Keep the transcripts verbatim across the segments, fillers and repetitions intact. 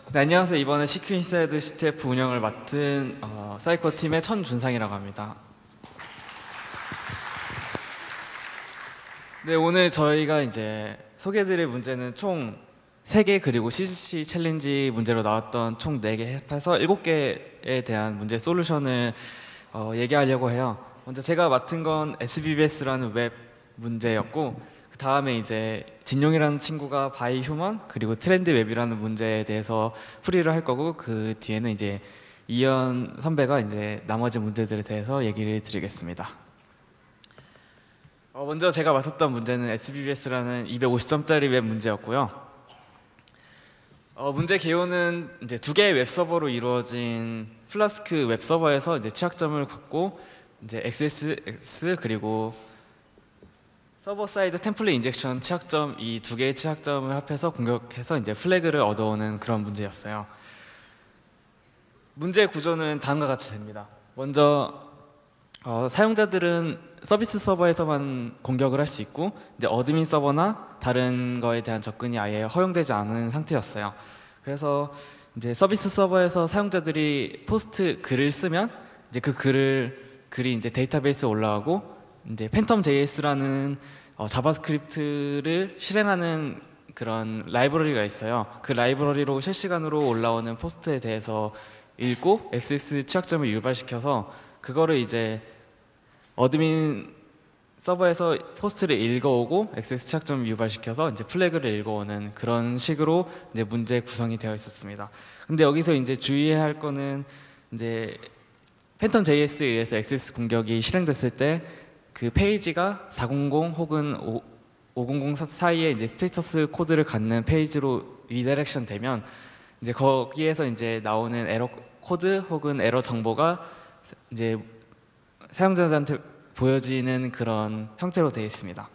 네, 안녕하세요. 이번에 씨큐 인사이드 씨티에프 운영을 맡은 어, 사이코 팀의 천준상이라고 합니다. 네, 오늘 저희가 이제 소개해드릴 문제는 총 세 개 그리고 씨씨씨 챌린지 문제로 나왔던 총 네 개 합해서 일곱 개에 대한 문제 솔루션을 어, 얘기하려고 해요. 먼저 제가 맡은 건 에스비비에스라는 웹 문제였고, 그 다음에 이제 진용이라는 친구가 바이 휴먼 그리고 트렌드 웹이라는 문제에 대해서 풀이를 할 거고, 그 뒤에는 이제 이현 선배가 이제 나머지 문제들에 대해서 얘기를 드리겠습니다. 어, 먼저 제가 맡았던 문제는 에스비비에스라는 이백오십 점짜리 웹 문제였고요. 어, 문제 개요는 이제 두 개의 웹 서버로 이루어진 플라스크 웹 서버에서 이제 취약점을 갖고 이제 엑스에스엑스 그리고 서버 사이드 템플릿 인젝션 취약점, 이 두 개의 취약점을 합해서 공격해서 이제 플래그를 얻어오는 그런 문제였어요. 문제 구조는 다음과 같이 됩니다. 먼저 어, 사용자들은 서비스 서버에서만 공격을 할 수 있고, 이제 어드민 서버나 다른 거에 대한 접근이 아예 허용되지 않은 상태였어요. 그래서 이제 서비스 서버에서 사용자들이 포스트 글을 쓰면 이제 그 글을 글이 이제 데이터베이스에 올라가고, 이제 팬텀 제이에스라는 어, 자바스크립트를 실행하는 그런 라이브러리가 있어요. 그 라이브러리로 실시간으로 올라오는 포스트에 대해서 읽고 엑스에스 취약점을 유발시켜서 그거를 이제 어드민 서버에서 포스트를 읽어오고 엑스에스 취약점을 유발시켜서 이제 플래그를 읽어오는 그런 식으로 이제 문제 구성이 되어 있었습니다. 근데 여기서 이제 주의해야 할 거는, 이제 팬텀 제이에스에 의해서 엑스에스 공격이 실행됐을 때 그 페이지가 사백 혹은 오백 사이에 이제 스테이터스 코드를 갖는 페이지로 리다이렉션 되면 이제 거기에서 이제 나오는 에러 코드 혹은 에러 정보가 이제 사용자들한테 보여지는 그런 형태로 되어 있습니다.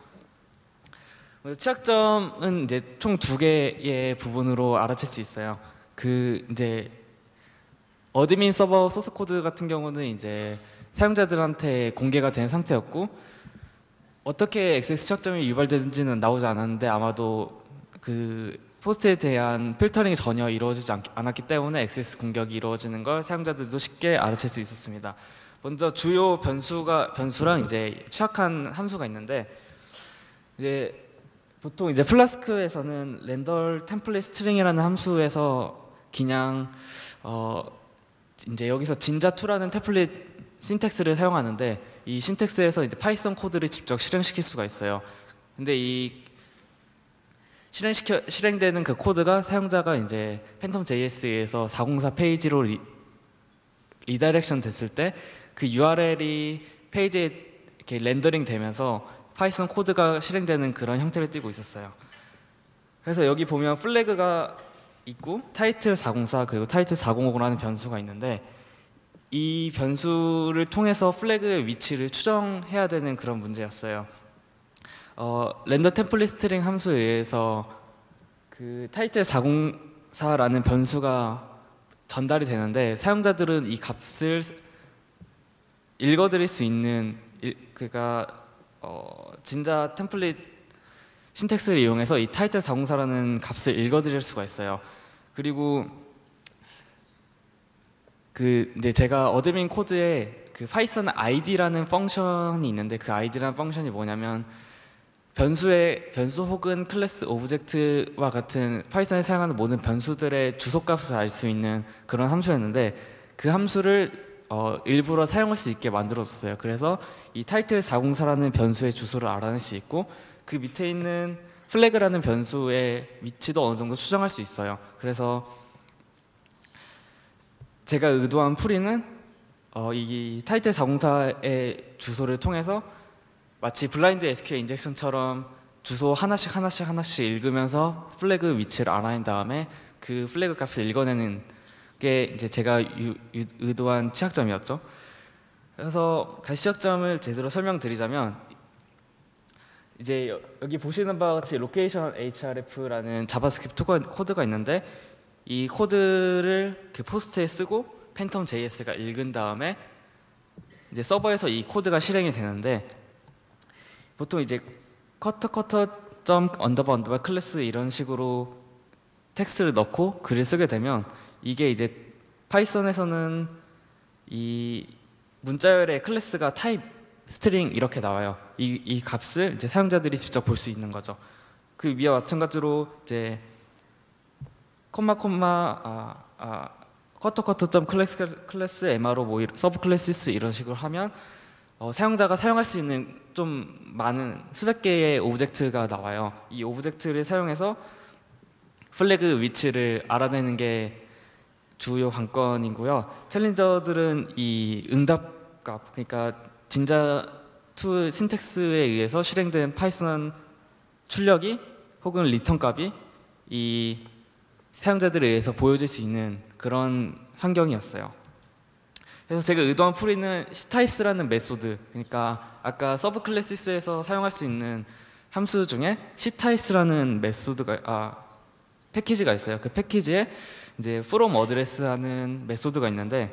취약점은 이제 총 두 개의 부분으로 알아챌 수 있어요. 그 이제 어드민 서버 소스 코드 같은 경우는 이제 사용자들한테 공개가 된 상태였고, 어떻게 엑스에스 취약점이 유발되는지는 나오지 않았는데 아마도 그 포스트에 대한 필터링이 전혀 이루어지지 않았기 때문에 엑스에스 공격이 이루어지는 걸 사용자들도 쉽게 알아챌 수 있었습니다. 먼저 주요 변수가 변수랑 이제 취약한 함수가 있는데, 이제 보통 이제 플라스크에서는 렌더 템플릿 스트링이라는 함수에서 그냥 어 이제 여기서 진자투라는 템플릿 신텍스를 사용하는데, 이 신텍스에서 이제 파이썬 코드를 직접 실행시킬 수가 있어요. 근데 이 실행시켜 실행되는 그 코드가 사용자가 이제 팬텀 제이에스에서 사백사 페이지로 리, 리다이렉션 됐을 때 그 유알엘이 페이지에 이렇게 렌더링 되면서 파이썬 코드가 실행되는 그런 형태를 띠고 있었어요. 그래서 여기 보면 플래그가 있고 타이틀 사백사 그리고 타이틀 사백오십라는 변수가 있는데, 이 변수를 통해서 플래그의 위치를 추정해야 되는 그런 문제였어요. 어, 렌더 템플릿 스트링 함수에 의해서 그 타이틀 사백사라는 변수가 전달이 되는데, 사용자들은 이 값을 읽어드릴 수 있는, 그러니까 어, 진자 템플릿 신텍스를 이용해서 이 타이틀 사백사라는 값을 읽어드릴 수가 있어요. 그리고 그 이제 제가 어드민 코드에 그 파이썬 아이디라는 펑션이 있는데, 그 아이디라는 펑션이 뭐냐면 변수의 변수 혹은 클래스 오브젝트와 같은 파이썬에 사용하는 모든 변수들의 주소값을 알 수 있는 그런 함수였는데, 그 함수를 어, 일부러 사용할 수 있게 만들었어요. 그래서 이 타이틀 사백사라는 변수의 주소를 알아낼 수 있고, 그 밑에 있는 플래그라는 변수의 위치도 어느 정도 추정할 수 있어요. 그래서 제가 의도한 풀이는 어, 이 타이틀 사백사의 주소를 통해서 마치 블라인드 에스큐엘 인젝션처럼 주소 하나씩 하나씩 하나씩 읽으면서 플래그 위치를 알아낸 다음에 그 플래그 값을 읽어내는 게 이제 제가 유, 유, 의도한 취약점이었죠. 그래서 다시 취약점을 제대로 설명드리자면, 이제 여기 보시는 바와 같이 로케이션 에이치알에프라는 자바스크립트 코드가 있는데, 이 코드를 그 포스트에 쓰고 팬텀 제이에스가 읽은 다음에 이제 서버에서 이 코드가 실행이 되는데, 보통 이제 커터 커터 점 언더바 언더바 클래스 이런 식으로 텍스트를 넣고 글을 쓰게 되면 이게 이제 파이썬에서는 이 문자열의 클래스가 타입, 스트링 이렇게 나와요. 이, 이 값을 이제 사용자들이 직접 볼 수 있는 거죠. 그 위와 마찬가지로 이제 콤마 콤마 아, 아, 쿼터 쿼터 점 클래스 클래스 엠아르오 뭐 서브 클래시스 이런 식으로 하면 어, 사용자가 사용할 수 있는 좀 많은 수백 개의 오브젝트가 나와요. 이 오브젝트를 사용해서 플래그 위치를 알아내는 게 주요 관건이고요. 챌린저들은 이 응답값, 그러니까 진자 투 신텍스에 의해서 실행된 파이썬 출력이 혹은 리턴 값이 이 사용자들에 의해서 보여질 수 있는 그런 환경이었어요. 그래서 제가 의도한 풀이는 ctypes라는 메소드, 그러니까 아까 서브 클래시스에서 사용할 수 있는 함수 중에 ctypes라는 메소드가 아 패키지가 있어요. 그 패키지에 이제 from address하는 메소드가 있는데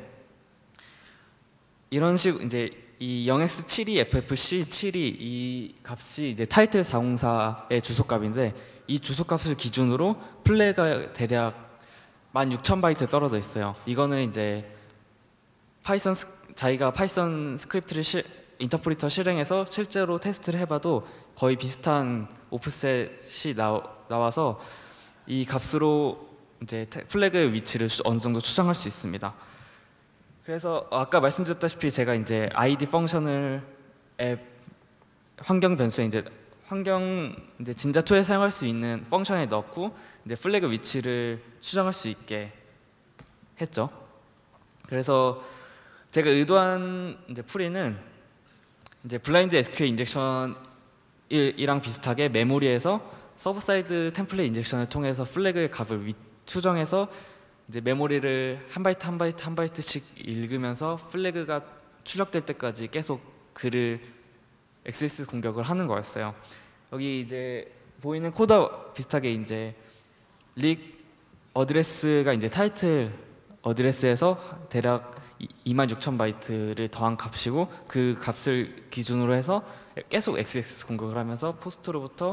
이런 식 이제 이 영 엑스 칠십이 에프 에프 씨 칠십이 이 값이 이제 타이틀 사공사의 주소값인데 이 주소값을 기준으로 플레이가 대략 만 육천 바이트 떨어져 있어요. 이거는 이제 파이썬 스, 자기가 파이썬 스크립트를 실, 인터프리터 실행해서 실제로 테스트를 해봐도 거의 비슷한 오프셋이 나, 나와서 이 값으로 이제 플래그의 위치를 어느 정도 추정할 수 있습니다. 그래서 아까 말씀드렸다시피 제가 이제 아이디 펑션을 앱 환경 변수에 이제 환경 이제 진자 투에 사용할 수 있는 펑션에 넣고 이제 플래그 위치를 추정할 수 있게 했죠. 그래서 제가 의도한 이제 풀이는 이제 블라인드 에스큐엘 인젝션이랑 비슷하게 메모리에서 서브 사이드 템플릿 인젝션을 통해서 플래그의 값을 위, 추정해서 이제 메모리를 한 바이트 한 바이트 한 바이트씩 읽으면서 플래그가 출력될 때까지 계속 글을 엑스에스 공격을 하는 거였어요. 여기 이제 보이는 코드 비슷하게 이제 릭 어드레스가 이제 타이틀 어드레스에서 대략 이만 육천 바이트를 더한 값이고 그 값을 기준으로 해서 계속 엑스엑스 공격을 하면서 포스트로부터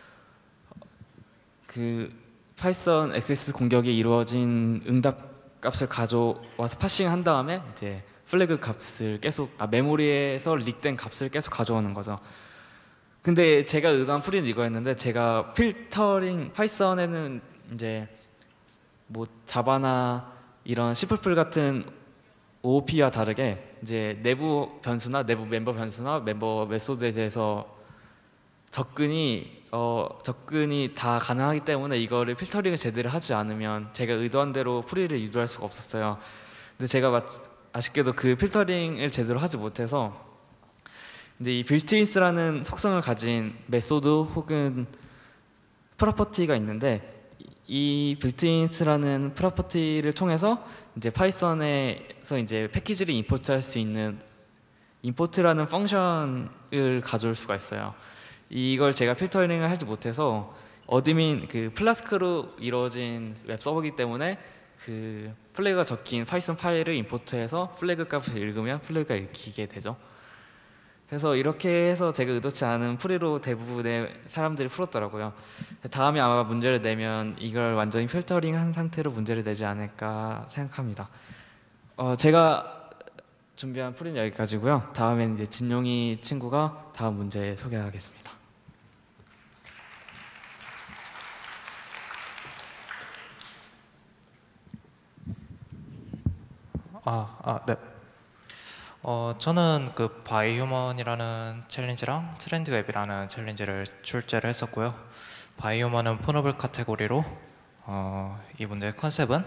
그 파이썬 엑스엑스 공격이 이루어진 응답 값을 가져와서 파싱한 다음에 이제 플래그 값을 계속 아 메모리에서 릭된 값을 계속 가져오는 거죠. 근데 제가 의도한 풀이는 이거였는데 제가 필터링 파이썬에는 이제 뭐 자바나 이런 씨++ 같은 오오피와 다르게 이제 내부 변수나 내부 멤버 변수나 멤버 메소드에 대해서 접근이 어 접근이 다 가능하기 때문에 이거를 필터링을 제대로 하지 않으면 제가 의도한 대로 풀이를 유도할 수가 없었어요. 근데 제가 아쉽게도 그 필터링을 제대로 하지 못해서 이제 이 빌트인스라는 속성을 가진 메소드 혹은 프로퍼티가 있는데 이 빌트인스라는 프로퍼티를 통해서 이제 파이썬에서 이제 패키지를 임포트할 수 있는 임포트라는 펑션을 가져올 수가 있어요. 이걸 제가 필터링을 하지 못해서 어드민 그 플라스크로 이루어진 웹 서버이기 때문에 그 플래그가 적힌 파이썬 파일을 임포트해서 플래그 값을 읽으면 플래그가 읽히게 되죠. 그래서 이렇게 해서 제가 의도치 않은 풀이로 대부분의 사람들이 풀었더라고요. 다음에 아마 문제를 내면 이걸 완전히 필터링한 상태로 문제를 내지 않을까 생각합니다. 어, 제가 준비한 풀이는 여기까지고요. 다음엔 이제 진용이 친구가 다음 문제 소개하겠습니다. 아, 아, 네. 어, 저는 그 바이휴먼이라는 챌린지랑 트렌드웹이라는 챌린지를 출제를 했었고요. 바이휴먼은 폰업을 카테고리로 어, 이 문제의 컨셉은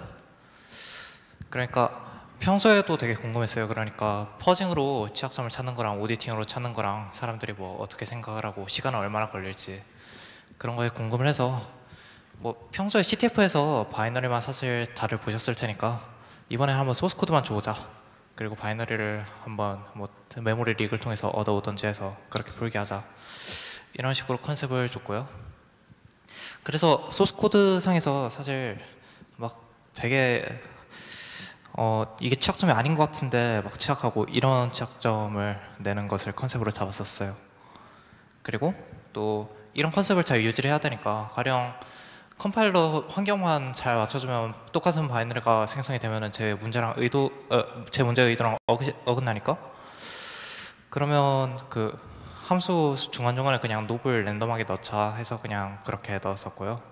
그러니까 평소에도 되게 궁금했어요. 그러니까 퍼징으로 취약점을 찾는 거랑 오디팅으로 찾는 거랑 사람들이 뭐 어떻게 생각을 하고 시간은 얼마나 걸릴지 그런 거에 궁금을 해서 뭐 평소에 씨티에프에서 바이너리만 사실 다들 보셨을 테니까 이번에 한번 소스 코드만 줘보자. 그리고 바이너리를 한번 뭐 메모리 릭을 통해서 얻어오던지 해서 그렇게 풀게 하자. 이런 식으로 컨셉을 줬고요. 그래서 소스 코드 상에서 사실 막 되게 어 이게 취약점이 아닌 것 같은데 막 취약하고 이런 취약점을 내는 것을 컨셉으로 잡았었어요. 그리고 또 이런 컨셉을 잘 유지를 해야 되니까 가령 컴파일러 환경만 잘 맞춰주면 똑같은 바이너리가 생성이 되면은 제 문제랑 의도, 어, 제 문제 의도랑 어긋, 어긋나니까. 그러면 그 함수 중간중간에 그냥 롭을 랜덤하게 넣자 해서 그냥 그렇게 넣었었고요.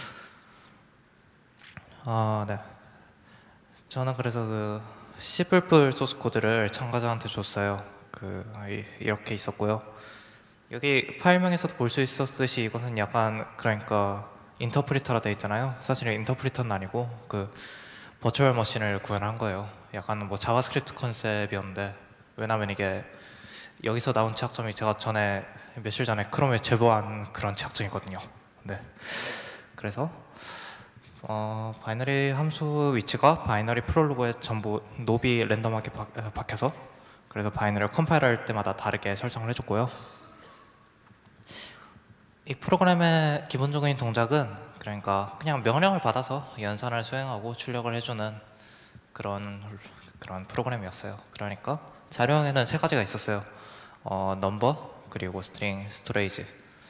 아, 네. 저는 그래서 그 C++ 소스 코드를 참가자한테 줬어요. 그 이- 이렇게 있었고요. 여기 파일명에서도 볼 수 있었듯이 이것은 약간 그러니까 인터프리터라 되어 있잖아요. 사실 인터프리터는 아니고 그 버추얼 머신을 구현한 거예요. 약간 뭐 자바스크립트 컨셉이었는데 왜냐면 이게 여기서 나온 취약점이 제가 전에 며칠 전에 크롬에 제보한 그런 취약점이거든요. 네. 그래서 어, 바이너리 함수 위치가 바이너리 프롤로그에 전부 롭이 랜덤하게 박, 어, 박혀서 그래서 바이너리를 컴파일할 때마다 다르게 설정을 해줬고요. 이 프로그램의 기본적인 동작은 그러니까 그냥 명령을 받아서 연산을 수행하고 출력을 해주는 그런 그런 프로그램이었어요. 그러니까 자료형에는 세 가지가 있었어요. 어, 넘버 그리고 스트링, 스토레이지.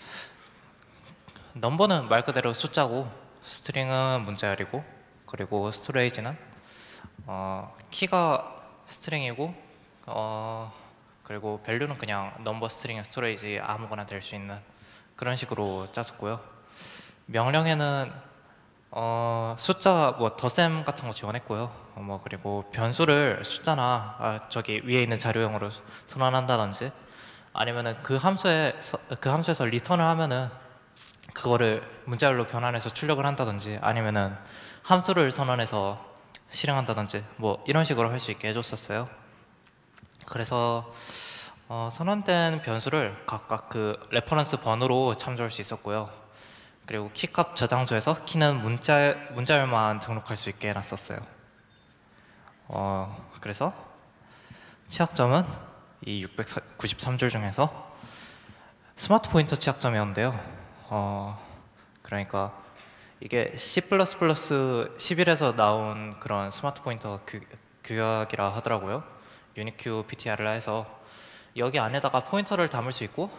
넘버는 말 그대로 숫자고 스트링은 문자열이고 그리고 스토레이지는 어, 키가 스트링이고 어, 그리고 밸류는 그냥 넘버, 스트링, 스토레이지 아무거나 될 수 있는 그런 식으로 짰었고요. 명령에는 어, 숫자 뭐 더셈 같은 거 지원했고요. 어, 뭐 그리고 변수를 숫자나 아, 저기 위에 있는 자료형으로 선언한다든지 아니면은 그 함수에 그 함수에서 리턴을 하면은 그거를 문자열로 변환해서 출력을 한다든지 아니면은 함수를 선언해서 실행한다든지 뭐 이런 식으로 할 수 있게 해줬었어요. 그래서 어, 선언된 변수를 각각 그 레퍼런스 번호로 참조할 수 있었고요. 그리고 키값 저장소에서 키는 문자, 문자열만 등록할 수 있게 해놨었어요. 어, 그래서 취약점은 이 육백구십삼 줄 중에서 스마트 포인터 취약점이었는데요. 어, 그러니까 이게 C++ 십일에서 나온 그런 스마트 포인터 규, 규약이라 하더라고요. 유니큐 피티알을 해서 여기 안에다가 포인터를 담을 수 있고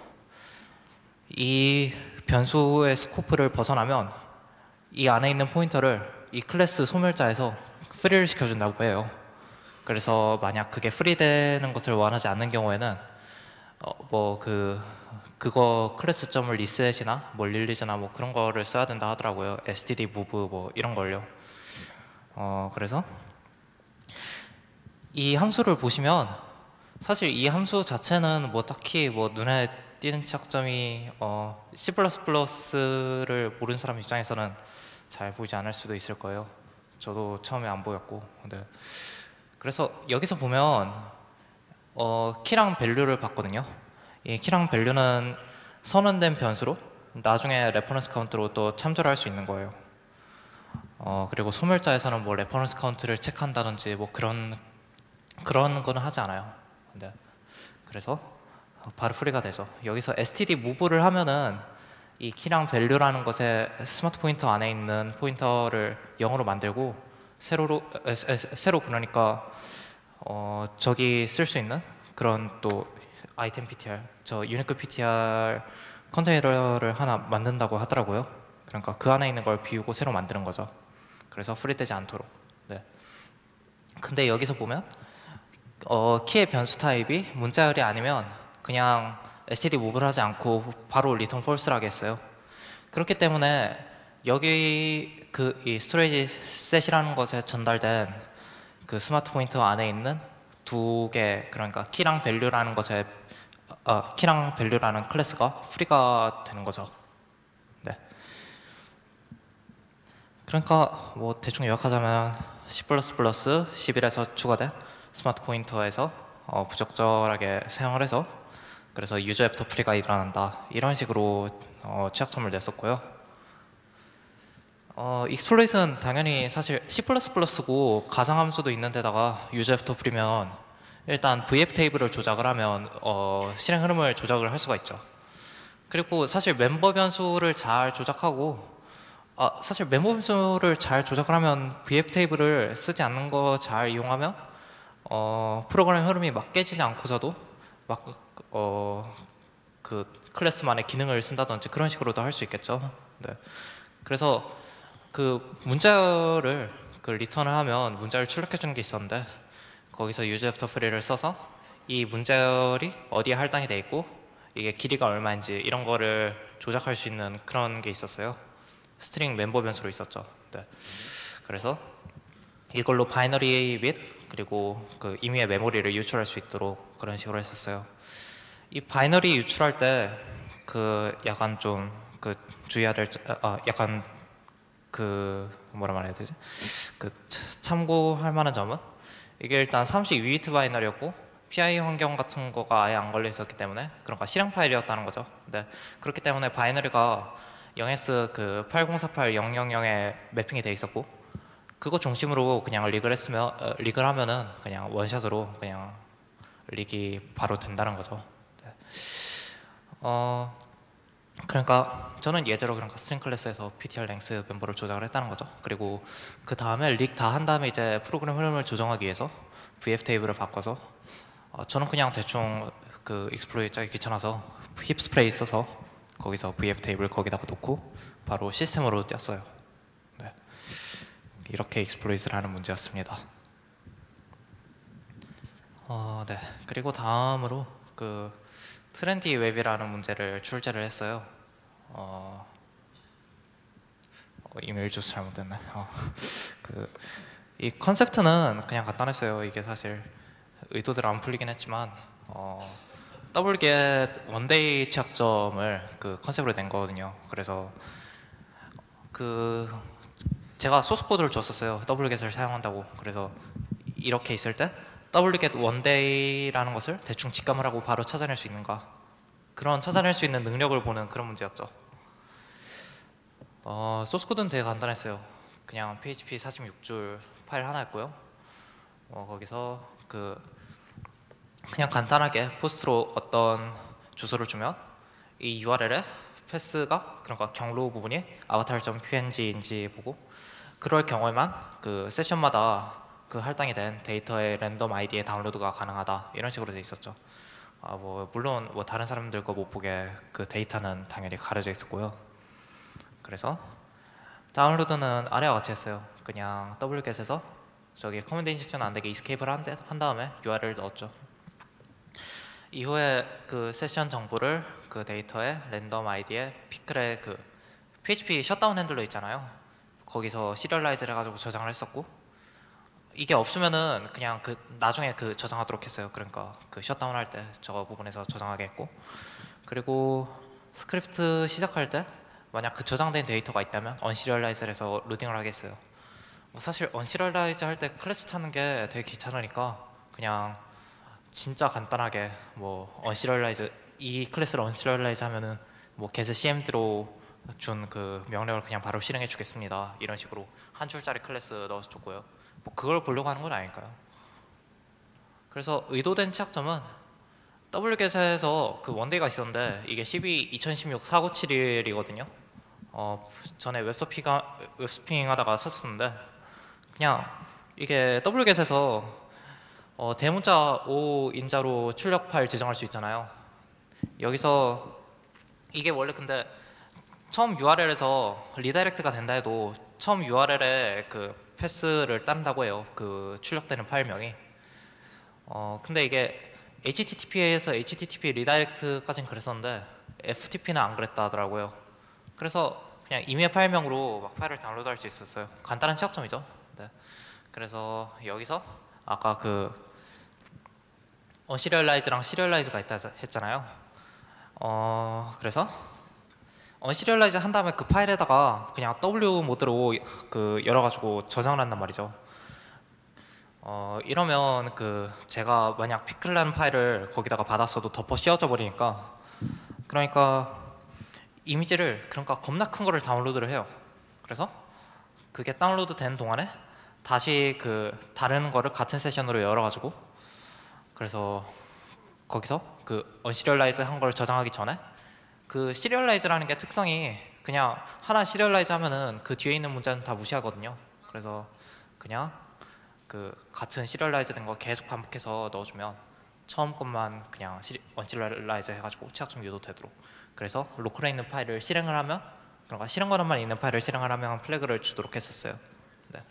이 변수의 스코프를 벗어나면 이 안에 있는 포인터를 이 클래스 소멸자에서 프리를 시켜준다고 해요. 그래서 만약 그게 프리되는 것을 원하지 않는 경우에는 어, 뭐 그 그거 클래스 점을 리셋이나 뭐 릴리즈나 뭐 그런 거를 써야 된다 하더라고요. 에스티디 무브 뭐 이런 걸요. 어 그래서 이 함수를 보시면 사실 이 함수 자체는 뭐 딱히 뭐 눈에 띄는 취약점이 어 C++를 모르는 사람 입장에서는 잘 보이지 않을 수도 있을 거예요. 저도 처음에 안 보였고. 네. 그래서 여기서 보면 어, 키랑 밸류를 봤거든요. 이 키랑 밸류는 선언된 변수로 나중에 레퍼런스 카운트로 또 참조를 할 수 있는 거예요. 어, 그리고 소멸자에서는 뭐 레퍼런스 카운트를 체크한다든지 뭐 그런 그런 거는 하지 않아요. 네. 그래서 바로 프리가 되죠. 여기서 에스티디 무브를 하면은 이 키랑 밸류라는 것에 스마트 포인터 안에 있는 포인터를 영어로 만들고 세로로 에, 에, 세로 그러니까 어, 저기 쓸 수 있는 그런 또 아이템 피티알, 저 유니크 피티알 컨테이너를 하나 만든다고 하더라고요. 그러니까 그 안에 있는 걸 비우고 새로 만드는 거죠. 그래서 프리되지 않도록. 네. 근데 여기서 보면 어, 키의 변수 타입이 문자열이 아니면 그냥 에스티디 무브를 하지 않고 바로 리턴 폴스라고 했어요. 그렇기 때문에 여기 그 이 스토리지 셋이라는 것에 전달된 그 스마트 포인터 안에 있는 두 개, 그러니까 키랑 밸류라는 것에 어, 키랑 밸류라는 클래스가 프리가 되는 거죠. 네. 그러니까 뭐 대충 요약하자면 C++ 십일에서 추가된 스마트 포인터에서 어, 부적절하게 사용을 해서 그래서 유저 애프터 프리가 일어난다 이런 식으로 어, 취약점을 냈었고요. 어, 익스플로잇은 당연히 사실 C++고 가상함수도 있는 데다가 유저 애프터 프리면 일단 브이에프 테이블을 조작을 하면 어, 실행 흐름을 조작을 할 수가 있죠. 그리고 사실 멤버 변수를 잘 조작하고 아, 사실 멤버 변수를 잘 조작을 하면 브이에프 테이블을 쓰지 않는 거 잘 이용하면 어, 프로그램 흐름이 막 깨지지 않고서도 막 어, 그 클래스만의 기능을 쓴다든지 그런 식으로도 할 수 있겠죠. 네. 그래서 그 문자를 그 리턴을 하면 문자를 출력해 주는 게 있었는데 거기서 유즈앱터 프리를 써서 이 문자열이 어디에 할당이 돼 있고 이게 길이가 얼마인지 이런 거를 조작할 수 있는 그런 게 있었어요. 스트링 멤버 변수로 있었죠. 네. 그래서 이걸로 바이너리 및 그리고 그 임의의 메모리를 유출할 수 있도록 그런 식으로 했었어요. 이 바이너리 유출할 때 그 약간 좀 그 주의해야 될 아, 약간 그 뭐라 말해야 되지? 그 참고할 만한 점은 이게 일단 삼십이 비트 바이너리였고 피아이 환경 같은 거가 아예 안 걸려 있었기 때문에 그러니까 실행 파일이었다는 거죠. 네. 그렇기 때문에 바이너리가 영에스 그 팔공사팔 영영영에 매핑이 돼 있었고 그거 중심으로 그냥 리그를 했으면 어, 리그를 하면은 그냥 원샷으로 그냥 리기 바로 된다는 거죠. 네. 어 그러니까 저는 예제로 그러니까 스트링 클래스에서 피티알 랭스 멤버를 조작을 했다는 거죠. 그리고 그 다음에 릭 다 한 다음에 이제 프로그램 흐름을 조정하기 위해서 브이에프 테이블을 바꿔서 어, 저는 그냥 대충 그 익스플로이 짜기 귀찮아서 힙 스프레이 써서 거기서 브이에프 테이블 거기다가 놓고 바로 시스템으로 띄었어요. 네. 이렇게 익스플로이트를 하는 문제였습니다. 어, 네. 그리고 다음으로 그 트렌디 웹이라는 문제를 출제를 했어요. 어, 어, 이메일 주소 잘못됐네. 어, 그, 이 컨셉트는 그냥 간단했어요. 이게 사실 의도대로 안 풀리긴 했지만 어, 더블겟 원데이 취약점을 그 컨셉으로 낸 거거든요. 그래서 그 제가 소스 코드를 줬었어요. 더블겟을 사용한다고. 그래서 이렇게 있을 때 더블겟 원데이라는 것을 대충 직감을 하고 바로 찾아낼 수 있는가, 그런 찾아낼 수 있는 능력을 보는 그런 문제였죠. 어, 소스 코드는 되게 간단했어요. 그냥 피에이치피 사십육 줄 파일 하나였고요. 어, 거기서 그 그냥 간단하게 포스트로 어떤 주소를 주면 이 유알엘에 패스가 그러니까 경로 부분이 avatar.png인지 보고 그럴 경우에만 그 세션마다 그 할당이 된 데이터의 랜덤 아이디의 다운로드가 가능하다, 이런 식으로 돼 있었죠. 아, 뭐 물론 뭐 다른 사람들 거 못 보게 그 데이터는 당연히 가려져 있었고요. 그래서 다운로드는 아래와 같이 했어요. 그냥 더블겟에서 저기 커맨드 인젝션 안 되게 이스케이프를 한, 한 다음에 유알엘을 넣었죠. 이후에 그 세션 정보를 그 데이터의 랜덤 아이디에 피클의 그 피에이치피 셧다운 핸들러 있잖아요. 거기서 시리얼라이즈를 해가지고 저장을 했었고, 이게 없으면은 그냥 그 나중에 그 저장하도록 했어요. 그러니까 그 셧다운 할 때 저 부분에서 저장하게 했고, 그리고 스크립트 시작할 때 만약 그 저장된 데이터가 있다면 언시리얼라이즈를 해서 로딩을 하겠어요. 뭐 사실 언시리얼라이즈 할 때 클래스 찾는 게 되게 귀찮으니까 그냥 진짜 간단하게 뭐 언시리얼라이즈, 이 클래스를 언시리얼라이즈 하면은 뭐 get cmd로 준 그 명령을 그냥 바로 실행해 주겠습니다, 이런 식으로 한 줄짜리 클래스 넣어서 줬고요. 뭐 그걸 보려고 하는 건 아닐까요? 그래서 의도된 취약점은 더블겟에서 그 원데이가 있었는데 이게 십이 이천십육 사구칠일이거든요. 어, 전에 웹서핑가, 웹서핑 하다가 썼었는데 그냥 이게 더블겟에서 어, 대문자 오 인자로 출력 파일 지정할 수 있잖아요. 여기서 이게 원래 근데 처음 유알엘에서 리다이렉트가 된다 해도 처음 유알엘에 그 패스를 따른다고 해요. 그 출력되는 파일명이. 어, 근데 이게 에이치티티피에서 에이치티티피 리다이렉트까지는 그랬었는데 에프티피는 안 그랬다 하더라고요. 그래서 그냥 임의 파일명으로 막 파일을 다운로드할 수 있었어요. 간단한 취약점이죠. 네. 그래서 여기서 아까 그 언시리얼라이즈랑 시리얼라이즈가 있다 했잖아요. 어, 그래서 언시리얼라이즈 한 다음에 그 파일에다가 그냥 더블유 모드로 그 열어가지고 저장을 한단 말이죠. 어, 이러면 그 제가 만약 피클라는 파일을 거기다가 받았어도 덮어 씌워져 버리니까, 그러니까 이미지를 그러니까 겁나 큰 거를 다운로드를 해요. 그래서 그게 다운로드 된 동안에 다시 그 다른 거를 같은 세션으로 열어가지고, 그래서 거기서 그 언시리얼라이즈 한 걸 저장하기 전에 그 시리얼라이즈라는 게 특성이 그냥 하나 시리얼라이즈 하면은 그 뒤에 있는 문자는 다 무시하거든요. 그래서 그냥 그 같은 시리얼라이즈 된 거 계속 반복해서 넣어주면 처음 것만 그냥 언시리얼라이즈 해가지고 취약점 유도되도록, 그래서 로컬에 있는 파일을 실행을 하면 그러니까 실행 권한만 있는 파일을 실행하려면 플래그를 주도록 했었어요. 네.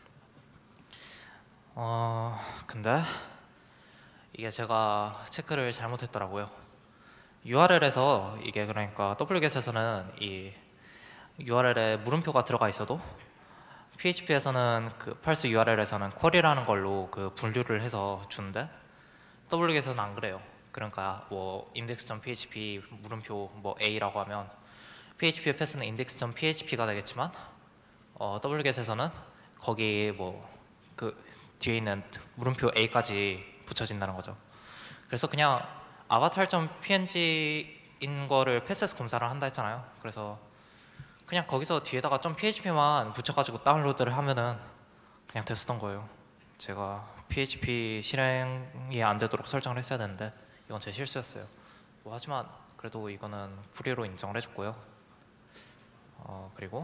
어 근데 이게 제가 체크를 잘못했더라고요. 유알엘에서 이게 그러니까 더블유겟에서는 이 유알엘에 물음표가 들어가 있어도 피에이치피에서는 그 펄스 유알엘에서는 쿼리라는 걸로 그 분류를 해서 주는데 더블유겟에서는 안 그래요. 그러니까 뭐 index.php 물음표 뭐 a라고 하면 피에이치피의 패스는 index.php가 되겠지만 어, 더블유겟에서는 거기 뭐 그 뒤에 있는 물음표 a까지 붙여진다는 거죠. 그래서 그냥 avatar.png인 거를 패스에서 검사를 한다 했잖아요. 그래서 그냥 거기서 뒤에다가 좀 피에이치피만 붙여가지고 다운로드를 하면은 그냥 됐었던 거예요. 제가 피에이치피 실행이 안 되도록 설정을 했어야 되는데 이건 제 실수였어요. 뭐 하지만 그래도 이거는 프리로 인정을 해줬고요. 어 그리고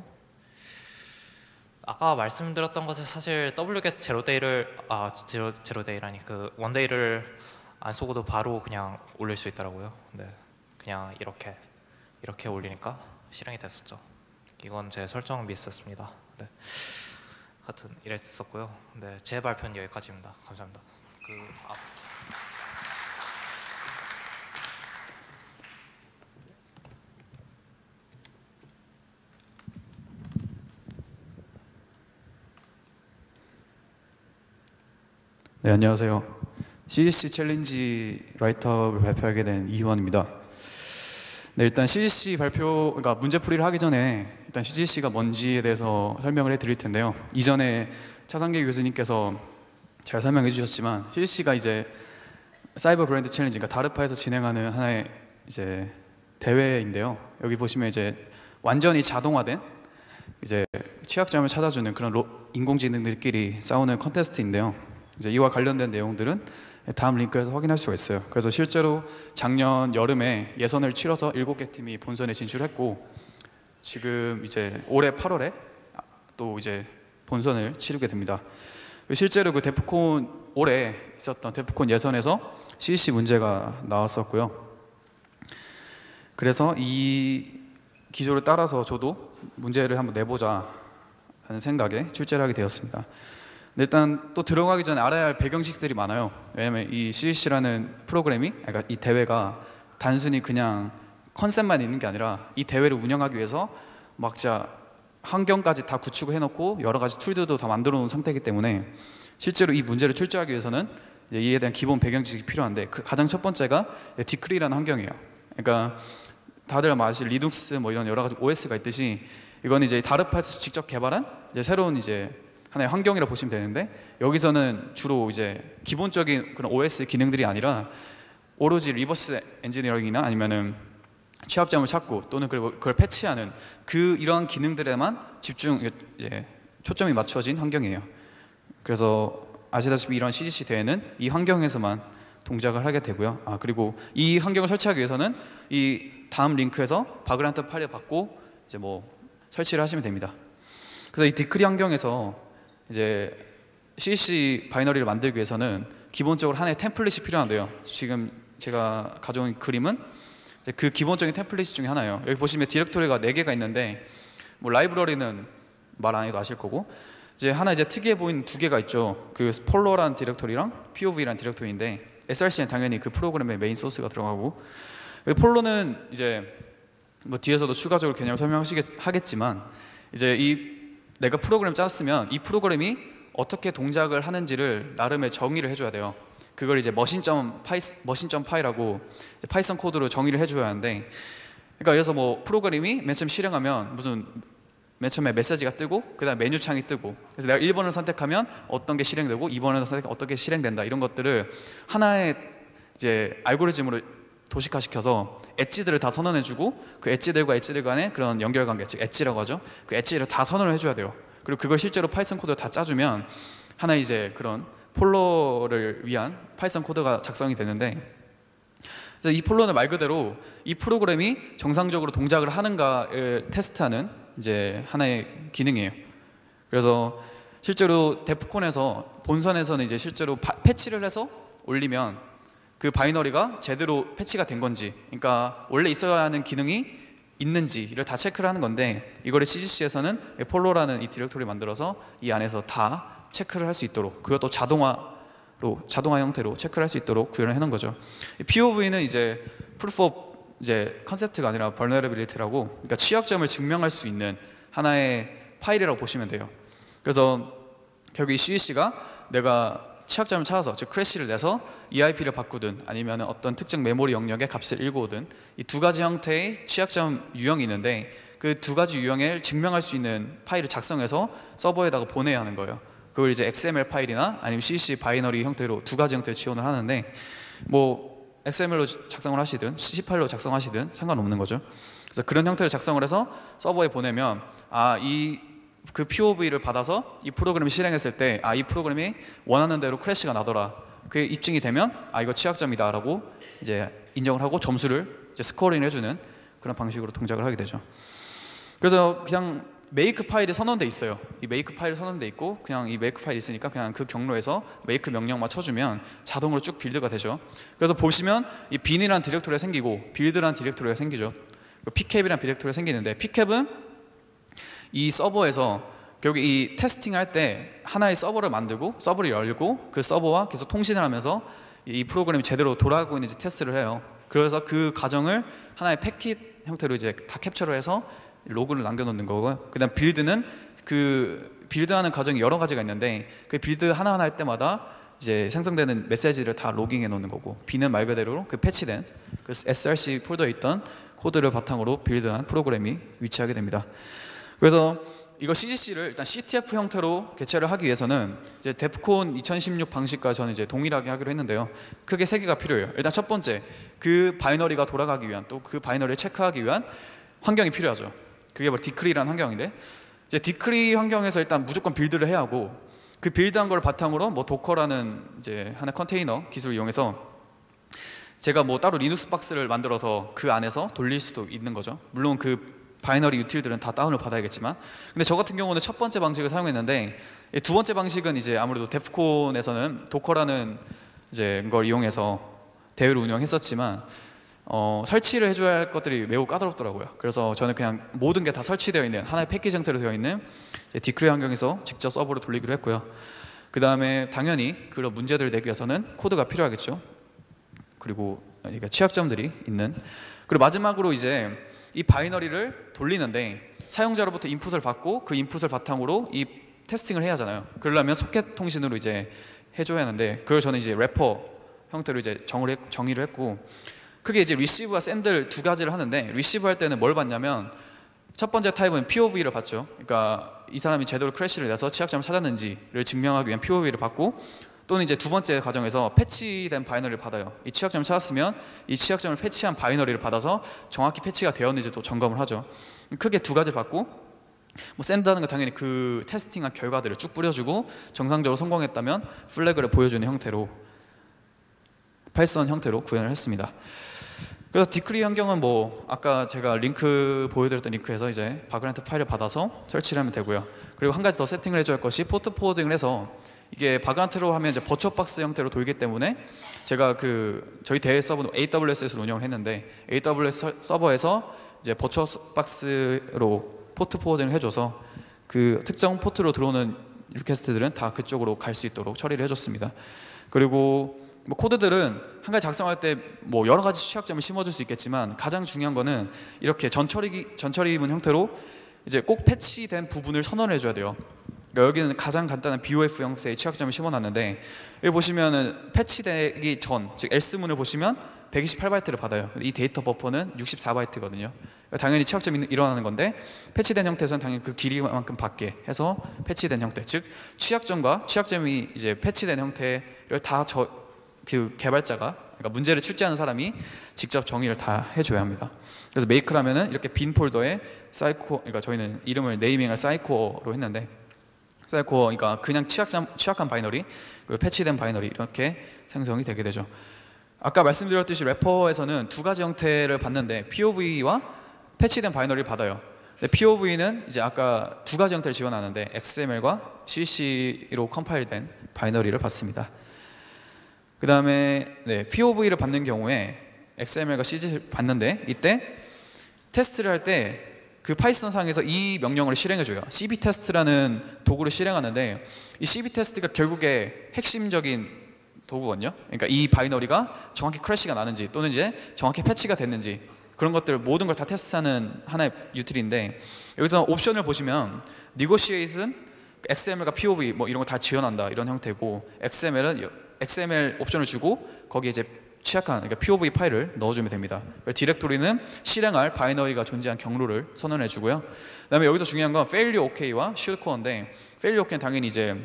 아까 말씀드렸던 것은 사실 더블유겟 제로데이를 아 제로 제로데이라니 그 원데이를 안 쓰고도 바로 그냥 올릴 수 있더라고요. 네, 그냥 이렇게 이렇게 올리니까 실행이 됐었죠. 이건 제 설정 미스였습니다. 네, 하여튼 이랬었고요. 네, 제 발표는 여기까지입니다. 감사합니다. 그 아. 네, 안녕하세요. 씨디씨 챌린지 라이트업을 발표하게 된 이huan입니다. 네, 일단 씨디씨 발표, 그러니까 문제풀이를 하기 전에 일단 씨디씨가 뭔지에 대해서 설명을 해드릴 텐데요. 이전에 차상계 교수님께서 잘 설명해 주셨지만 씨디씨가 이제 사이버 그랜드 챌린지, 그러니까 다르파에서 진행하는 하나의 이제 대회인데요. 여기 보시면 이제 완전히 자동화된 이제 취약점을 찾아주는 그런 로, 인공지능들끼리 싸우는 컨테스트인데요. 이제 이와 관련된 내용들은 다음 링크에서 확인할 수가 있어요. 그래서 실제로 작년 여름에 예선을 치러서 일곱 개 팀이 본선에 진출했고 지금 이제 올해 팔월에 또 이제 본선을 치르게 됩니다. 실제로 그 데프콘 올해 있었던 데프콘 예선에서 씨디씨 문제가 나왔었고요. 그래서 이 기조를 따라서 저도 문제를 한번 내보자 하는 생각에 출제를 하게 되었습니다. 일단 또 들어가기 전에 알아야 할 배경식들이 많아요. 왜냐면 이 씨디씨라는 프로그램이, 그러니까 이 대회가 단순히 그냥 컨셉만 있는 게 아니라 이 대회를 운영하기 위해서 막 진짜 환경까지 다 구축을 해놓고 여러 가지 툴들도 다 만들어 놓은 상태이기 때문에 실제로 이 문제를 출제하기 위해서는 이에 대한 기본 배경지식이 필요한데 그 가장 첫 번째가 디크리라는 환경이에요. 그러니까 다들 아마 아실 리눅스 뭐 이런 여러 가지 오에스가 있듯이 이건 이제 다르파에서 직접 개발한 이제 새로운 이제 하나의 환경이라고 보시면 되는데 여기서는 주로 이제 기본적인 그런 오에스 기능들이 아니라 오로지 리버스 엔지니어링이나 아니면은 취약점을 찾고 또는 그리고 그걸 패치하는 그 이러한 기능들에만 집중 이제 초점이 맞춰진 환경이에요. 그래서 아시다시피 이런 씨디씨 대회는 이 환경에서만 동작을 하게 되고요. 아 그리고 이 환경을 설치하기 위해서는 이 다음 링크에서 바그란트 파일을 받고 이제 뭐 설치를 하시면 됩니다. 그래서 이 디크리 환경에서 이제 씨디씨 바이너리를 만들기 위해서는 기본적으로 하나의 템플릿이 필요한데요. 지금 제가 가져온 그림은 그 기본적인 템플릿 중에 하나예요. 여기 보시면 디렉토리가 네 개가 있는데 뭐 라이브러리는 말 안 해도 아실 거고 이제 하나 이제 특이해 보이는 두 개가 있죠. 그 폴러라는 디렉토리랑 피오브이라는 디렉토리인데 에스알씨는 당연히 그 프로그램의 메인 소스가 들어가고 폴러는 이제 뭐 뒤에서도 추가적으로 개념을 설명하겠지만 이제 이 내가 프로그램 짰으면 이 프로그램이 어떻게 동작을 하는지를 나름의 정의를 해줘야 돼요. 그걸 이제 머신.파이 머신.파이라고 파이썬 코드로 정의를 해줘야 하는데, 그러니까 그래서 뭐 프로그램이 맨 처음 실행하면 무슨 맨 처음에 메시지가 뜨고 그다음 메뉴 창이 뜨고 그래서 내가 일 번을 선택하면 어떤 게 실행되고 이 번을 선택하면 어떻게 실행된다 이런 것들을 하나의 이제 알고리즘으로 도식화시켜서 엣지들을 다 선언해주고 그 엣지들과 엣지들 간의 그런 연결관계, 즉 엣지라고 하죠. 그 엣지를 다 선언을 해줘야 돼요. 그리고 그걸 실제로 파이썬 코드를 다 짜주면 하나 이제 그런 폴러를 위한 파이썬 코드가 작성이 되는데 이 폴러는 말 그대로 이 프로그램이 정상적으로 동작을 하는가를 테스트하는 이제 하나의 기능이에요. 그래서 실제로 데프콘에서 본선에서는 이제 실제로 파, 패치를 해서 올리면 그 바이너리가 제대로 패치가 된 건지, 그러니까 원래 있어야 하는 기능이 있는지를 다 체크를 하는 건데 이거를 씨지씨에서는 폴로라는 이 디렉토리를 만들어서 이 안에서 다 체크를 할 수 있도록 그것도 자동화로 자동화 형태로 체크를 할 수 있도록 구현을 해놓은 거죠. 피오브이는 이제 Proof of 이제 컨셉트가 아니라 Vulnerability라고 그러니까 취약점을 증명할 수 있는 하나의 파일이라고 보시면 돼요. 그래서 결국 이 씨디씨가 내가 취약점을 찾아서 즉 크래시를 내서 이아이피를 바꾸든 아니면 어떤 특정 메모리 영역의 값을 읽어오든 이 두 가지 형태의 취약점 유형이 있는데 그 두 가지 유형을 증명할 수 있는 파일을 작성해서 서버에다가 보내야 하는 거예요. 그걸 이제 엑스엠엘 파일이나 아니면 씨씨 바이너리 형태로 두 가지 형태로 지원을 하는데 뭐 엑스엠엘로 작성을 하시든 씨 파일로 작성하시든 상관없는 거죠. 그래서 그런 형태로 작성을 해서 서버에 보내면 아 이 그 피오브이를 받아서 이 프로그램을 실행했을 때 아 이 프로그램이 원하는 대로 크래시가 나더라. 그게 입증이 되면 아 이거 취약점이다라고 이제 인정을 하고 점수를 이제 스코어링을 해주는 그런 방식으로 동작을 하게 되죠. 그래서 그냥 메이크 파일이 선언돼 있어요. 이 메이크 파일이 선언돼 있고 그냥 이 메이크 파일이 있으니까 그냥 그 경로에서 메이크 명령만 쳐주면 자동으로 쭉 빌드가 되죠. 그래서 보시면 이 bin이라는 디렉토리가 생기고 빌드라는 디렉토리가 생기죠. pcap이라는 디렉토리가 생기는데 pcap은 이 서버에서 결국 이 테스팅 할 때 하나의 서버를 만들고 서버를 열고 그 서버와 계속 통신을 하면서 이 프로그램이 제대로 돌아가고 있는지 테스트를 해요. 그래서 그 과정을 하나의 패킷 형태로 이제 다 캡처를 해서 로그를 남겨놓는 거고요. 그다음 빌드는 그 빌드하는 과정이 여러 가지가 있는데 그 빌드 하나하나 할 때마다 이제 생성되는 메시지를 다 로깅해 놓는 거고 B는 말 그대로 그 패치된 그 에스알씨 폴더에 있던 코드를 바탕으로 빌드한 프로그램이 위치하게 됩니다. 그래서 이거 씨지씨를 일단 씨티에프 형태로 개체를 하기 위해서는 이제 데프콘 이천십육 방식과 저는 이제 동일하게 하기로 했는데요. 크게 세 개가 필요해요. 일단 첫 번째, 그 바이너리가 돌아가기 위한 또 그 바이너리를 체크하기 위한 환경이 필요하죠. 그게 바로 디크리라는 환경인데 이제 디크리 환경에서 일단 무조건 빌드를 해야 하고 그 빌드한 걸 바탕으로 뭐 도커라는 이제 하나 컨테이너 기술을 이용해서 제가 뭐 따로 리눅스 박스를 만들어서 그 안에서 돌릴 수도 있는 거죠. 물론 그 바이너리 유틸들은 다 다운을 받아야겠지만 근데 저 같은 경우는 첫 번째 방식을 사용했는데 두 번째 방식은 이제 아무래도 데프콘에서는 도커라는 이제 걸 이용해서 대회를 운영했었지만 어, 설치를 해줘야 할 것들이 매우 까다롭더라고요. 그래서 저는 그냥 모든 게 다 설치되어 있는 하나의 패키지 형태로 되어 있는 디크리 환경에서 직접 서버로 돌리기로 했고요. 그 다음에 당연히 그런 문제들을 내기 위해서는 코드가 필요하겠죠. 그리고 그러니까 취약점들이 있는 그리고 마지막으로 이제 이 바이너리를 돌리는데 사용자로부터 인풋을 받고 그 인풋을 바탕으로 이 테스팅을 해야 하잖아요. 그러려면 소켓 통신으로 이제 해줘야 하는데 그걸 저는 이제 래퍼 형태로 이제 정의를, 했, 정의를 했고 그게 이제 리시브와 샌드를 두 가지를 하는데 리시브 할 때는 뭘 받냐면 첫 번째 타입은 피오브이를 받죠. 그러니까 이 사람이 제대로 크래시를 내서 취약점을 찾았는지를 증명하기 위한 피오브이를 받고 또는 이제 두 번째 과정에서 패치된 바이너리를 받아요. 이 취약점을 찾았으면 이 취약점을 패치한 바이너리를 받아서 정확히 패치가 되었는지 또 점검을 하죠. 크게 두 가지를 받고 뭐 샌드하는 건 당연히 그 테스팅한 결과들을 쭉 뿌려주고 정상적으로 성공했다면 플래그를 보여주는 형태로 파이썬 형태로 구현을 했습니다. 그래서 디크리 환경은 뭐 아까 제가 링크 보여드렸던 링크에서 이제 바그란트 파일을 받아서 설치를 하면 되고요. 그리고 한 가지 더 세팅을 해줘야 할 것이 포트 포워딩을 해서 이게 바그란트로 하면 이제 버추얼박스 형태로 돌기 때문에 제가 그 저희 대회 서버는 에이더블유에스에서 운영을 했는데 에이더블유에스 서버에서 이제 버추얼박스로 포트 포워딩을 해줘서 그 특정 포트로 들어오는 리퀘스트들은 다 그쪽으로 갈 수 있도록 처리를 해줬습니다. 그리고 뭐 코드들은 한 가지 작성할 때 뭐 여러 가지 취약점을 심어줄 수 있겠지만 가장 중요한 거는 이렇게 전처리 전처리문 형태로 이제 꼭 패치된 부분을 선언을 해줘야 돼요. 그러니까 여기는 가장 간단한 비오에프 형태의 취약점을 심어놨는데 여기 보시면은 패치되기 전, 즉 else문을 보시면 백이십팔 바이트를 받아요. 이 데이터 버퍼는 육십사 바이트거든요. 그러니까 당연히 취약점이 일어나는 건데 패치된 형태에서는 당연히 그 길이만큼 받게 해서 패치된 형태, 즉 취약점과 취약점이 이제 패치된 형태를 다 저 그 개발자가 그러니까 문제를 출제하는 사람이 직접 정의를 다 해줘야 합니다. 그래서 메이크라면은 이렇게 빈 폴더에 사이코, 그러니까 저희는 이름을 네이밍을 사이코어로 했는데 사이코어, 그러니까 그냥 취약점, 취약한 바이너리 그리고 패치된 바이너리 이렇게 생성이 되게 되죠. 아까 말씀드렸듯이 래퍼에서는 두 가지 형태를 받는데 피오브이와 패치된 바이너리를 받아요. 근데 피오브이는 이제 아까 두 가지 형태를 지원하는데 엑스엠엘과 씨씨로 컴파일된 바이너리를 받습니다. 그 다음에 네, 피오브이를 받는 경우에 엑스엠엘과 씨지를 받는데 이때 테스트를 할 때 그 파이썬 상에서 이 명령을 실행해줘요. 씨비 테스트라는 도구를 실행하는데 이 씨비 테스트가 결국에 핵심적인 도구거든요. 그러니까 이 바이너리가 정확히 크래시가 나는지 또는 이제 정확히 패치가 됐는지 그런 것들 모든 걸 다 테스트하는 하나의 유틸인데 여기서 옵션을 보시면 negotiate은 엑스엠엘과 피오브이 뭐 이런 거 다 지원한다 이런 형태고 엑스엠엘은 엑스엠엘 옵션을 주고 거기에 이제 취약한 그러니까 피오브이 파일을 넣어주면 됩니다. 디렉토리는 실행할 바이너리가 존재한 경로를 선언해 주고요. 그다음에 여기서 중요한 건 failure ok와 should core인데 failure ok는 당연히 이제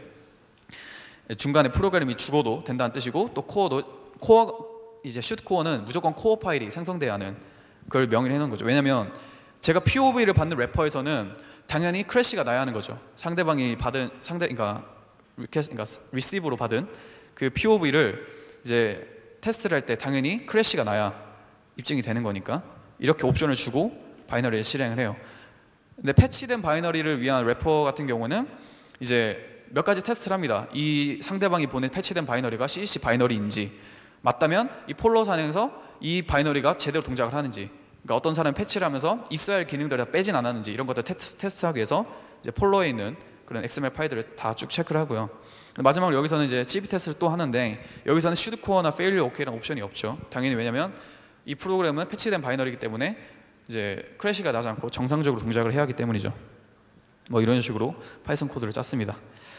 중간에 프로그램이 죽어도 된다는 뜻이고 또 코어도 코어 이제 should core는 무조건 코어 파일이 생성돼야 하는 그걸 명의를 해놓은 거죠. 왜냐하면 제가 피오브이를 받는 래퍼에서는 당연히 크래시가 나야 하는 거죠. 상대방이 받은 상대 그러니까 리퀘스트 그러니까 리시브로 받은 그 피오브이를 이제 테스트를 할 때 당연히 크래시가 나야 입증이 되는 거니까 이렇게 옵션을 주고 바이너리를 실행을 해요. 근데 패치된 바이너리를 위한 래퍼 같은 경우는 이제 몇 가지 테스트를 합니다. 이 상대방이 보낸 패치된 바이너리가 씨씨 바이너리인지 맞다면 이 폴로 산에서 이 바이너리가 제대로 동작을 하는지 그러니까 어떤 사람이 패치를 하면서 있어야 할 기능들을 다 빼진 않았는지 이런 것들 테스트, 테스트하기 위해서 이제 폴로에 있는 그런 엑스엠엘 파일들을 다 쭉 체크를 하고요. 마지막으로 여기서는 이제 씨비 테스트를 또 하는데 여기서는 should core나 failure ok라는 옵션이 없죠. 당연히 왜냐면 이 프로그램은 패치된 바이너리이기 때문에 이제 크래시가 나지 않고 정상적으로 동작을 해야 하기 때문이죠. 뭐 이런 식으로 파이썬 코드를 짰습니다.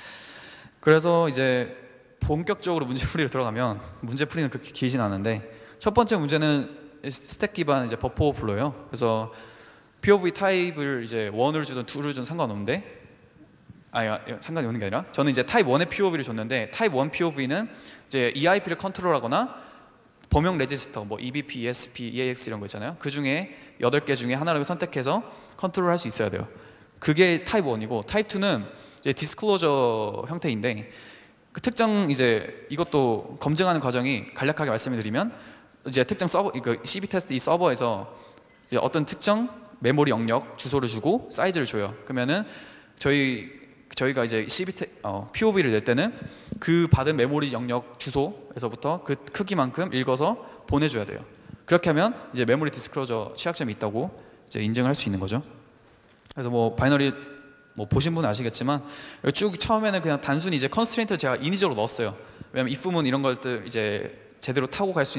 그래서 이제 본격적으로 문제 풀이로 들어가면 문제 풀이는 그렇게 길진 않은데 첫 번째 문제는 스택 기반 이제 버퍼 오버플로예요. 그래서 피오브이 타입을 이제 일을 주든 이를 주든 상관없는데 아니 상관이 없는 게 아니라 저는 이제 타입 일의 피오브이를 줬는데 타입 일 피오브이는 이제 이아이피를 컨트롤하거나 범용 레지스터 뭐 이비피, 이에스피, 이에이엑스 이런 거 있잖아요. 그 중에 여덟 개 중에 하나를 선택해서 컨트롤할 수 있어야 돼요. 그게 타입 일이고 타입 이는 이제 디스클로저 형태인데 그 특정 이제 이것도 검증하는 과정이 간략하게 말씀드리면 이제 특정 서버 그 씨비 테스트 이 서버에서 이제 어떤 특정 메모리 영역 주소를 주고 사이즈를 줘요. 그러면은 저희 저희가 이제 씨비 테, 어, 피오브이를 낼 때는 그 받은 메모리 영역 주소에서부터 그 크기만큼 읽어서 보내줘야 돼요. 그렇게 하면 이제 메모리 디스클로저 취약점이 있다고 이제 인증을 할 수 있는 거죠. 그래서 뭐 바이너리 뭐 보신 분은 아시겠지만 쭉 처음에는 그냥 단순히 이제 컨스트레인트를 제가 인위적으로 넣었어요. 왜냐면 if문 이런 것들 이제 제대로 타고 갈 수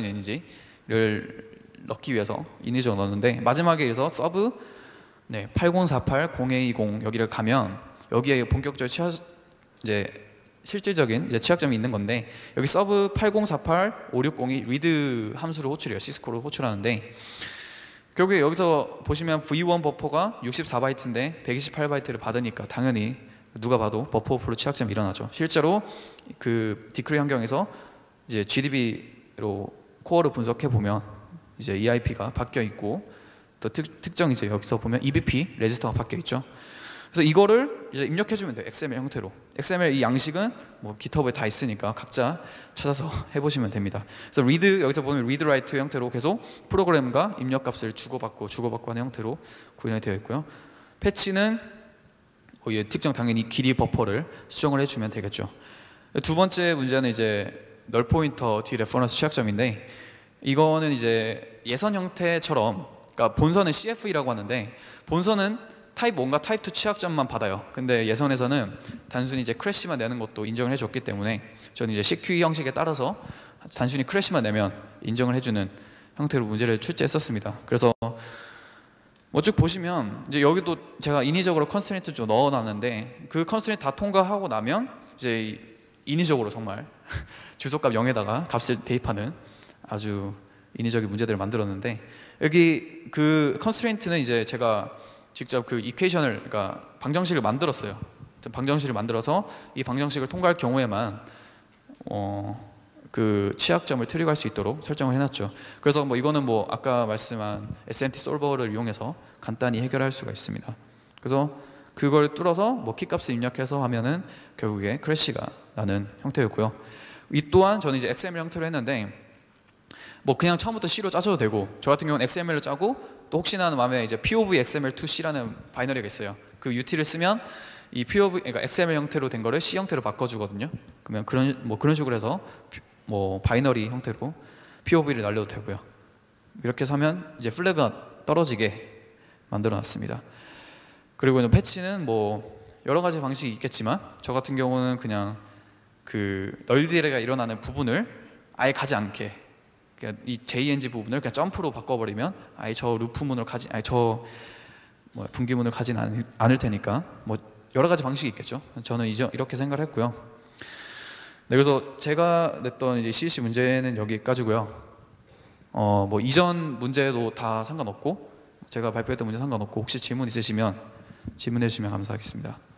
있는지를 넣기 위해서 인위적으로 넣었는데 마지막에 그래서 서브 네, 팔공사팔 공이이공 여기를 가면 여기에 본격적으로 취하, 이제 실질적인 이제 취약점이 있는 건데 여기 서브 팔공사팔 오육공이 리드 함수를 호출해요. 시스코를 호출하는데 결국에 여기서 보시면 브이 원 버퍼가 육십사 바이트인데 백이십팔 바이트를 받으니까 당연히 누가 봐도 버퍼 오버플로 취약점이 일어나죠. 실제로 그 디크리 환경에서 이제 지디비로 코어를 분석해 보면 이제 이아이피가 바뀌어 있고 또 특, 특정 이제 여기서 보면 이비피 레지스터가 바뀌어 있죠. 그래서 이거를 이제 입력해 주면 돼요. 엑스엠엘 형태로. 엑스엠엘 이 양식은 뭐 깃허브에 다 있으니까 각자 찾아서 해보시면 됩니다. 그래서 read 여기서 보면 read write 형태로 계속 프로그램과 입력 값을 주고받고 주고받고 하는 형태로 구현이 되어 있고요. 패치는 뭐 예, 특정 당연히 길이 버퍼를 수정을 해주면 되겠죠. 두 번째 문제는 이제 널 포인터 뒤 레퍼런스 취약점인데 이거는 이제 예선 형태처럼 그러니까 본선은 씨에프이라고 하는데 본선은 타입 일과 타입 이 취약점만 받아요. 근데 예선에서는 단순히 이제 크래시만 내는 것도 인정을 해줬기 때문에 저는 이제 씨큐이 형식에 따라서 단순히 크래시만 내면 인정을 해주는 형태로 문제를 출제했었습니다. 그래서 뭐 쭉 보시면 이제 여기도 제가 인위적으로 컨스트레인트 좀 넣어놨는데 그 컨스트레인트 다 통과하고 나면 이제 인위적으로 정말 주소값 영에다가 값을 대입하는 아주 인위적인 문제들을 만들었는데 여기 그 컨스트레인트는 이제 제가 직접 그 이퀘이션을 그러니까 방정식을 만들었어요. 방정식을 만들어서 이 방정식을 통과할 경우에만 어, 그 취약점을 트리거할 수 있도록 설정을 해놨죠. 그래서 뭐 이거는 뭐 아까 말씀한 에스엠티 솔버를 이용해서 간단히 해결할 수가 있습니다. 그래서 그걸 뚫어서 뭐 키값을 입력해서 하면은 결국에 크래시가 나는 형태였고요. 이 또한 저는 이제 엑스엠엘 형태로 했는데 뭐 그냥 처음부터 C로 짜줘도 되고 저 같은 경우는 엑스엠엘로 짜고 또 혹시나 하는 마음에 이제 피오브이 엑스엠엘 투 씨라는 바이너리가 있어요. 그 유틸을 쓰면 이 피오브이 그러니까 엑스엠엘 형태로 된 거를 C 형태로 바꿔주거든요. 그러면 그런 뭐 그런 식으로 해서 뭐 바이너리 형태로 피오브이를 날려도 되고요. 이렇게 해서 하면 이제 플래그가 떨어지게 만들어놨습니다. 그리고 이제 패치는 뭐 여러 가지 방식이 있겠지만 저 같은 경우는 그냥 그 널디레가 일어나는 부분을 아예 가지 않게, 그러니까 이 제이엔지 부분을 그냥 점프로 바꿔버리면 아예 저 루프문을 가지, 아예 저 뭐 분기문을 가진 않, 않을 테니까 뭐 여러 가지 방식이 있겠죠. 저는 이제 이렇게 생각을 했고요. 네, 그래서 제가 냈던 이제 씨이씨 문제는 여기까지고요. 어, 뭐 이전 문제도 다 상관없고 제가 발표했던 문제 상관없고 혹시 질문 있으시면 질문해 주시면 감사하겠습니다.